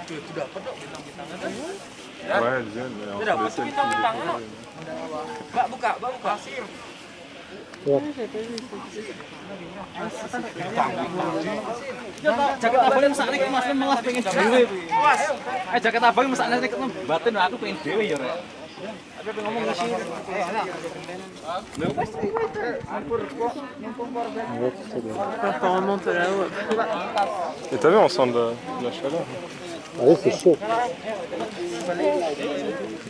Itu dapat dong bintang-bintangan kan? Ouais, elle vient, mais Udah, entre celle qui Mbak buka, Mbak buka. Jaket abang mesakne iki Mas malah pengen dhewe kuwi. Mas, jaket abang mesakne nek batin aku pengen dhewe ya rek. Tapi pengen ngomong isi. Et t'as vu, on sent de la chaleur. Ah oui, c'est chaud.